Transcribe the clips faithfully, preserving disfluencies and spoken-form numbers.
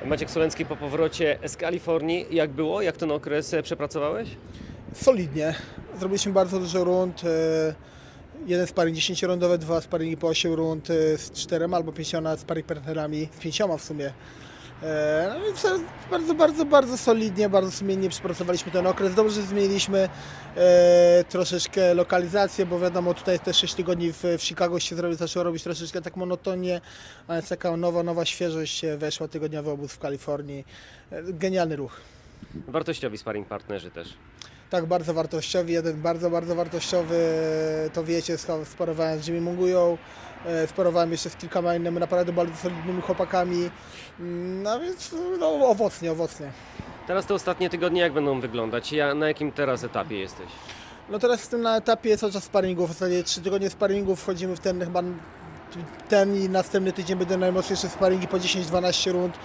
Maciek Solencki po powrocie z Kalifornii. Jak było? Jak ten okres przepracowałeś? Solidnie. Zrobiliśmy bardzo dużo rund. Jeden sparring dziesięciorundowy, dwa sparingi po osiem rund z czterema albo pięcioma sparring partnerami, z pięcioma w sumie. No więc bardzo, bardzo, bardzo solidnie, bardzo sumiennie przepracowaliśmy ten okres. Dobrze, że zmieniliśmy e, troszeczkę lokalizację, bo wiadomo, tutaj te sześć tygodni w, w Chicago się zrobi, zaczęło robić troszeczkę tak monotonnie, a więc taka nowa, nowa świeżość weszła, tygodniowy obóz w Kalifornii. Genialny ruch. Wartościowi sparring partnerzy też. Tak, bardzo wartościowy, jeden bardzo, bardzo wartościowy, to wiecie, sparowałem z Jimmy Mungują, sparowałem jeszcze z kilkoma innymi naprawdę bardzo solidnymi chłopakami, no więc no, owocnie, owocnie. Teraz te ostatnie tygodnie jak będą wyglądać? Ja, na jakim teraz etapie jesteś? No teraz jestem na etapie cały czas sparingów, w zasadzie trzy tygodnie sparingów, wchodzimy w ten chyba ten i następny tydzień będą najmocniejsze sparingi po dziesięć dwanaście rund,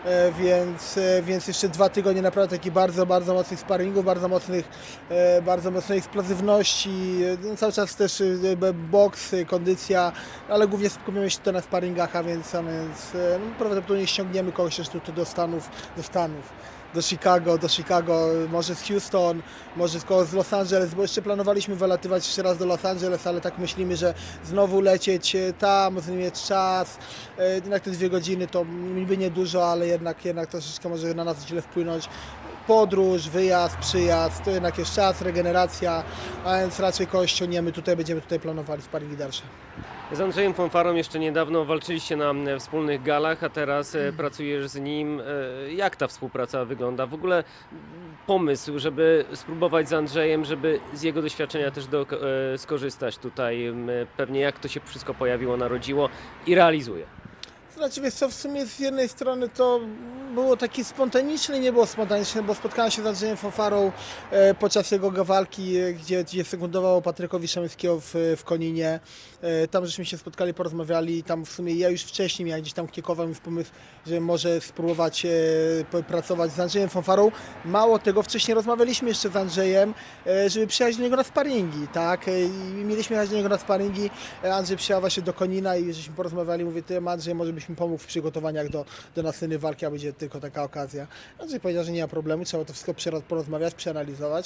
więc, więc jeszcze dwa tygodnie naprawdę takich bardzo, bardzo mocnych sparingów, bardzo mocnych, bardzo mocnej eksplozywności, no cały czas też boks, kondycja, ale głównie skupimy się tutaj na sparingach, a więc, a więc no, prawdopodobnie ściągniemy kogoś jeszcze tutaj do Stanów, do Stanów. do Chicago, do Chicago, może z Houston, może z Los Angeles, bo jeszcze planowaliśmy wylatywać jeszcze raz do Los Angeles, ale tak myślimy, że znowu lecieć tam, mieć czas, jednak te dwie godziny to niby niedużo, ale jednak, jednak troszeczkę może na nas źle wpłynąć. Podróż, wyjazd, przyjazd, to jednak jest czas, regeneracja, a więc raczej kogoś ściągniemy tutaj, będziemy tutaj planowali sparingi dalsze. Z Andrzejem Fonfarą jeszcze niedawno walczyliście na wspólnych galach, a teraz pracujesz z nim. Jak ta współpraca wygląda? W ogóle pomysł, żeby spróbować z Andrzejem, żeby z jego doświadczenia też do, skorzystać tutaj, pewnie jak to się wszystko pojawiło, narodziło i realizuje. Znaczy, wiesz co, w sumie z jednej strony to było takie spontaniczne, nie było spontaniczne, bo spotkałem się z Andrzejem Fonfarą e, podczas jego walki, gdzie, gdzie sekundował Patrykowi Szemyskiego w, w Koninie. E, tam żeśmy się spotkali, porozmawiali, tam w sumie ja już wcześniej miałem gdzieś tam kiekował mi w pomysł, że może spróbować e, pracować z Andrzejem Fonfarą. Mało tego, wcześniej rozmawialiśmy jeszcze z Andrzejem, e, żeby przyjechać do niego na sparingi, tak? E, I mieliśmy jechać do niego na sparingi, Andrzej przyjechał właśnie do Konina i żeśmy porozmawiali, mówię, ty Andrzej, może byś mi pomógł w przygotowaniach do, do następnej walki, a będzie tylko taka okazja. Andrzej powiedział, że nie ma problemu, trzeba to wszystko porozmawiać, przeanalizować.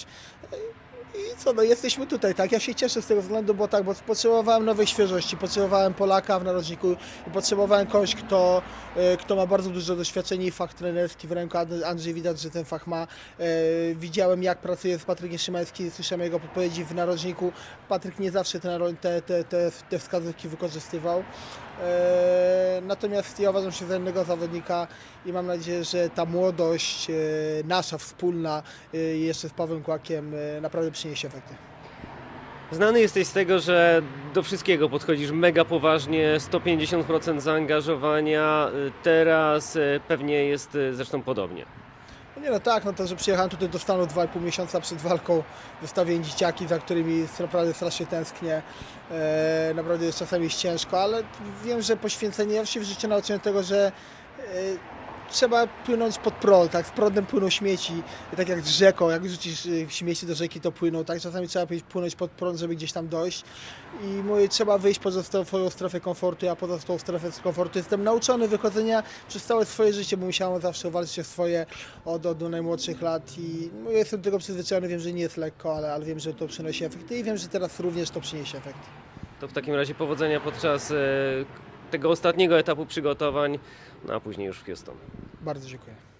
I co, no jesteśmy tutaj, tak? Ja się cieszę z tego względu, bo tak, bo potrzebowałem nowej świeżości, potrzebowałem Polaka w narożniku i potrzebowałem kogoś, kto, kto ma bardzo dużo doświadczenia i fach trenerski w ręku. Andrzej widać, że ten fach ma. Widziałem, jak pracuje z Patrykiem Szymańskim, słyszałem jego podpowiedzi w narożniku. Patryk nie zawsze te, te, te, te, te wskazówki wykorzystywał. Natomiast ja uważam się za innego zawodnika i mam nadzieję, że ta młodość nasza wspólna jeszcze z Pawłem Kłakiem naprawdę przyniesie efekty. Znany jesteś z tego, że do wszystkiego podchodzisz mega poważnie, sto pięćdziesiąt procent zaangażowania, teraz pewnie jest zresztą podobnie. No nie no tak, no to, że przyjechałem tutaj do Stanów dwa i pół miesiąca przed walką, wystawiłem dzieciaki, za którymi naprawdę strasznie tęsknię. E, naprawdę jest czasami jest ciężko, ale wiem, że poświęcenie, ja się w życiu nauczyłem tego, że e, trzeba płynąć pod prąd, tak, z prądem płyną śmieci, tak jak z rzeką, jak rzucisz śmieci do rzeki, to płyną, tak, czasami trzeba płynąć pod prąd, żeby gdzieś tam dojść i mówię, trzeba wyjść poza swoją strefę komfortu, ja poza tą strefę komfortu jestem nauczony wychodzenia przez całe swoje życie, bo musiałem zawsze walczyć o swoje od, od najmłodszych lat i no, jestem do tego przyzwyczajony, wiem, że nie jest lekko, ale, ale wiem, że to przynosi efekty i wiem, że teraz również to przyniesie efekt. To w takim razie powodzenia podczas tego ostatniego etapu przygotowań, no a później już w Houston. Bardzo dziękuję.